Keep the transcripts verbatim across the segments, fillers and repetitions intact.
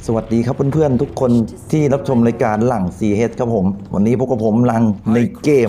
สวัสดีครับเพื่อนๆทุกคนที่รับชมรายการหลัง ซี เอช ครับผมวันนี้พวกกับผมหลังในเกม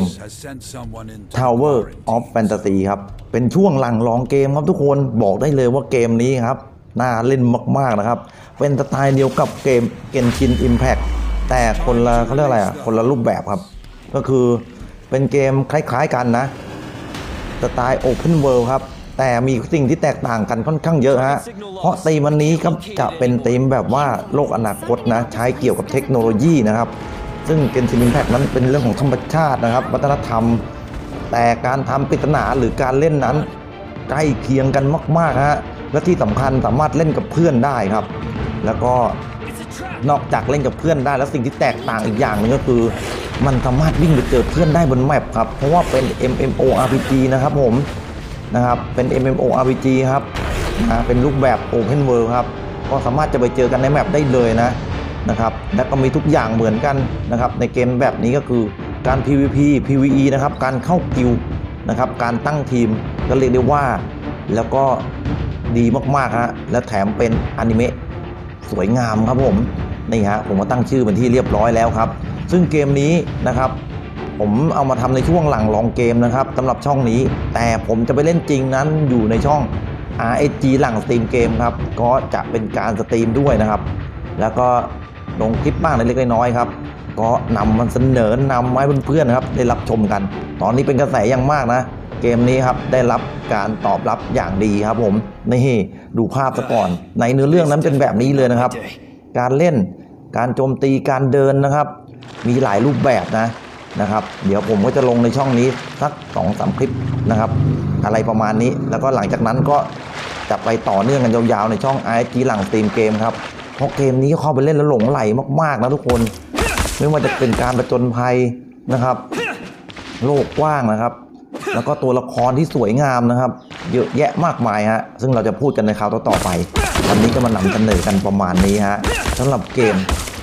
Tower of Fantasy ครับเป็นช่วงหลังลองเกมครับทุกคนบอกได้เลยว่าเกมนี้ครับน่าเล่นมากๆนะครับเป็นสไตล์เดียวกับเกม Genshin Impact แต่คนละเขาเรียกอะไรอ่ะคนละรูปแบบครับก็คือเป็นเกมคล้ายๆกันนะสไตล์ Open World ครับแต่มีสิ่งที่แตกต่างกันค่อนข้างเยอะฮะเพราะธีมวันนี้ครับจะเป็นธีมแบบว่าโลกอนาคตนะใช้เกี่ยวกับเทคโนโลยีนะครับซึ่ง Genshin Impact นั้นเป็นเรื่องของธรรมชาตินะครับวัฒนธรรมแต่การทำปริศนาหรือการเล่นนั้นใกล้เคียงกันมากๆฮะและที่สำคัญสามารถเล่นกับเพื่อนได้ครับแล้วก็นอกจากเล่นกับเพื่อนได้แล้วสิ่งที่แตกต่างอีกอย่างนึงก็คือมันสามารถวิ่งไปเจอเพื่อนได้บนแมปครับเพราะว่าเป็น เอ็ม เอ็ม โอ อาร์ พี จี นะครับผมนะครับเป็น เอ็ม เอ็ม โอ อาร์ พี จี ครับนะเป็นรูปแบบ Open World ครับก็สามารถจะไปเจอกันในแมปได้เลยนะนะครับและก็มีทุกอย่างเหมือนกันนะครับในเกมแบบนี้ก็คือการ พี วี พี พี วี อี นะครับการเข้ากิลด์นะครับการตั้งทีมก็เรียกได้ว่าแล้วก็ดีมากๆฮะและแถมเป็นอนิเมะสวยงามครับผมนี่ฮะผมมาตั้งชื่อเป็นที่เรียบร้อยแล้วครับซึ่งเกมนี้นะครับผมเอามาทำในช่วงหลังลองเกมนะครับสำหรับช่องนี้แต่ผมจะไปเล่นจริงนั้นอยู่ในช่อง อาร์ เอส จี หลังสตรีมเกมครับก็จะเป็นการสตรีมด้วยนะครับแล้วก็ลงคลิปบ้างเล็กๆน้อยๆครับก็นำมันเสนอนำให้เพื่อนๆนะครับได้รับชมกันตอนนี้เป็นกระแสอย่างมากนะเกมนี้ครับได้รับการตอบรับอย่างดีครับผมนี่ดูภาพซะก่อนในเนื้อเรื่องนั้นเป็นแบบนี้เลยนะครับการเล่นการโจมตีการเดินนะครับมีหลายรูปแบบนะนะครับเดี๋ยวผมก็จะลงในช่องนี้สัก สองถึงสาม คลิปนะครับอะไรประมาณนี้แล้วก็หลังจากนั้นก็จะไปต่อเนื่องกันยาวๆในช่อง อาร์ เอส จี หลังสตรีมเกมครับเพราะเกมนี้เข้าไปเล่นแล้วหลงไหลมากๆนะทุกคนไม่ว่าจะเป็นการผจญภัยนะครับโลกกว้างนะครับแล้วก็ตัวละครที่สวยงามนะครับเยอะแยะมากมายฮะซึ่งเราจะพูดกันในคราวต่อๆไปวันนี้ก็มานำเสนอกันประมาณนี้ฮะสำหรับเกม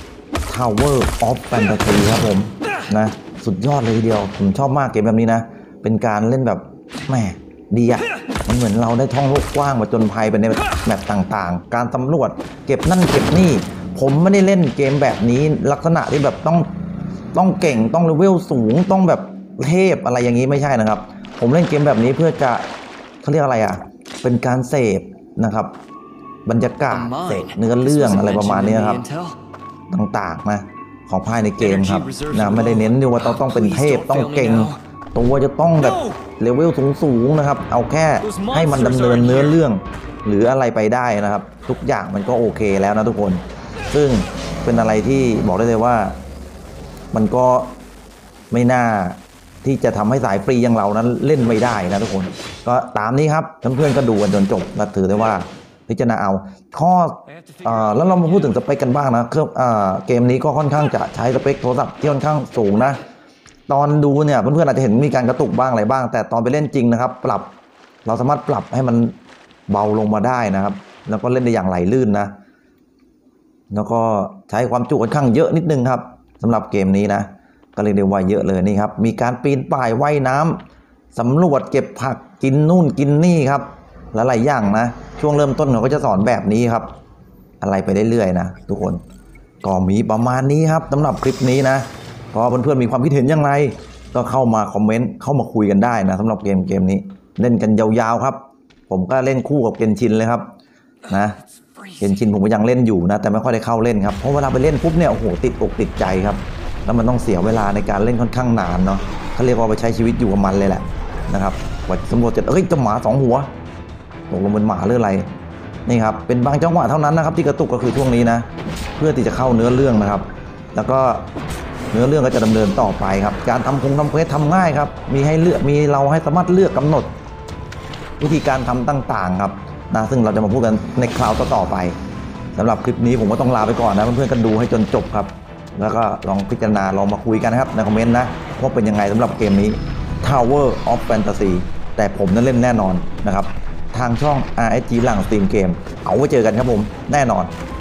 Tower of Fantasy ครับผมนะสุดยอดเลยทีเดียวผมชอบมากเกมแบบนี้นะเป็นการเล่นแบบแหมดีอะมันเหมือนเราได้ท่องโลกกว้างมาจนภัยไปในแบบต่างๆการสำรวจเก็บนั่นเก็บนี่ผมไม่ได้เล่นเกมแบบนี้ลักษณะที่แบบต้องต้องเก่งต้องเลเวลสูงต้องแบบเทพอะไรอย่างนี้ไม่ใช่นะครับผมเล่นเกมแบบนี้เพื่อจะเขาเรียกอะไรอะเป็นการเสพนะครับบรรยากาศเสพเนื้อเรื่องอะไรประมาณนี้ครับต่างๆนะของภายในเกมครับนะไม่ได้เน้นว่าต้องต้องเป็นเทพต้องเก่งตัวจะต้องแบบเลเวลสูงๆนะครับเอาแค่ให้มันดำเนินเนื้อเรื่องหรืออะไรไปได้นะครับทุกอย่างมันก็โอเคแล้วนะทุกคนซึ่งเป็นอะไรที่บอกได้เลยว่ามันก็ไม่น่าที่จะทำให้สายฟรีอย่างเรานั้นเล่นไม่ได้นะทุกคนก็ตามนี้ครับเพื่อนๆก็ดูกันจนจบและถือได้ว่าพิจารณาเอาข้อแล้วเรามาพูดถึงสเปคกันบ้างนะเครื่องเกมนี้ก็ค่อนข้างจะใช้สเปคโทรศัพท์ที่ค่อนข้างสูงนะตอนดูเนี่ยเพื่อนๆอาจจะเห็นมีการกระตุกบ้างอะไรบ้างแต่ตอนไปเล่นจริงนะครับปรับเราสามารถปรับให้มันเบาลงมาได้นะครับแล้วก็เล่นได้อย่างไหลลื่นนะแล้วก็ใช้ความจุค่อนข้างเยอะนิดนึงครับสำหรับเกมนี้นะก็เรียกได้ว่าเยอะเลยนี่ครับมีการปีนป่ายว่ายน้ำสำรวจเก็บผักกินนู่นกินนี่ครับและหลายอย่างนะช่วงเริ่มต้นเขาก็จะสอนแบบนี้ครับอะไรไปเรื่อยๆนะทุกคนก็มีประมาณนี้ครับสำหรับคลิปนี้นะก็เพื่อนๆมีความคิดเห็นอย่างไรก็เข้ามาคอมเมนต์เข้ามาคุยกันได้นะสำหรับเกมเกมนี้เล่นกันยาวๆครับผมก็เล่นคู่กับเกนชินเลยครับนะเกนชินผมก็ยังเล่นอยู่นะแต่ไม่ค่อยได้เข้าเล่นครับเพราะเวลาไปเล่นปุ๊บเนี่ยโอ้โหติดอกติดใจครับแล้วมันต้องเสียเวลาในการเล่นค่อนข้างนานเนาะเขาเรียกว่าไปใช้ชีวิตอยู่กับมันเลยแหละนะครับว่าสำรวจเสร็จเอ้ยจะหมาสองหัวตกลงเป็นหมาหรืออะไรนี่ครับเป็นบางจังหวะเท่านั้นนะครับที่กระตุกก็คือช่วงนี้นะเพื่อที่จะเข้าเนื้อเรื่องนะครับแล้วก็เนื้อเรื่องก็จะดำเนินต่อไปครับการทำคงทำเควสทำง่ายครับมีให้เลือกมีเราให้สามารถเลือกกำหนดวิธีการทำต่างๆครับนะซึ่งเราจะมาพูดกันในคราวต่อๆไปสำหรับคลิปนี้ผมก็ต้องลาไปก่อนนะเพื่อนๆกันดูให้จนจบครับแล้วก็ลองพิจารณาลองมาคุยกันนะครับในคอมเมนต์นะว่าเป็นยังไงสำหรับเกมนี้ Tower of Fantasy แต่ผมนั้นเล่นแน่นอนนะครับทางช่อง อาร์ เอส จี หลังสตรีมเกมเอาไว้เจอกันครับผมแน่นอน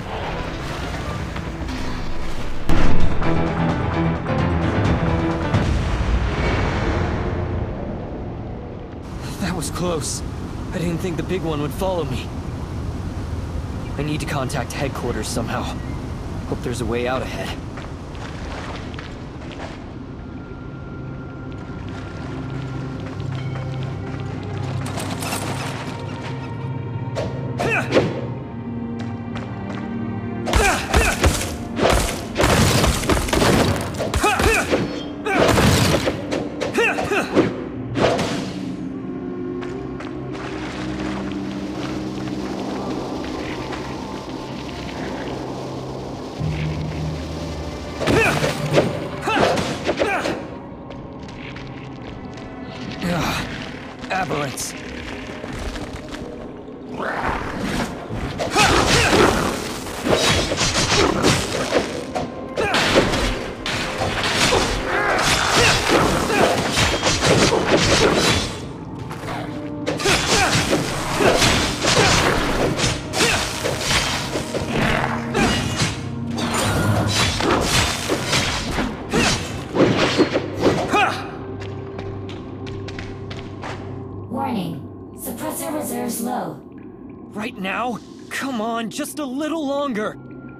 That was close. I didn't think the big one would follow me. I need to contact headquarters somehow. Hope there's a way out ahead. Aberrants. Warning. Suppressor reserves low. Right now? Come on, just a little longer.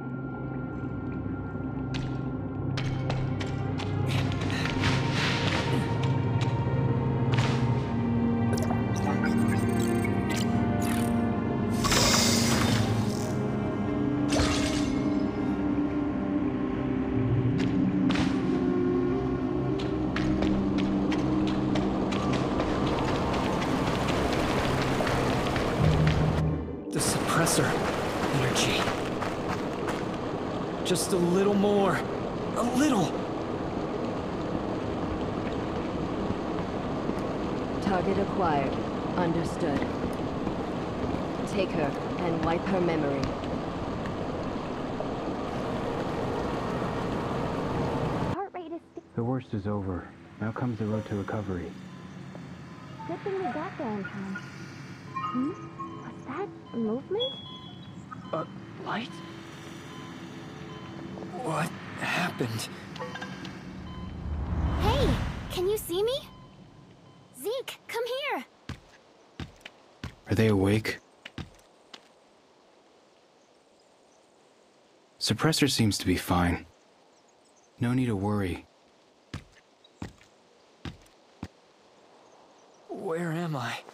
The suppressor energy. Just a little more. A little. Target acquired. Understood. Take her and wipe her memory. Heart rate is The worst is over. Now comes the road to recovery. good thing we got there in time. Hmm? Was that a movement? A light? What happened? Hey, can you see me? Zeke, come here. Are they awake? Suppressor seems to be fine. No need to worry. Where am I?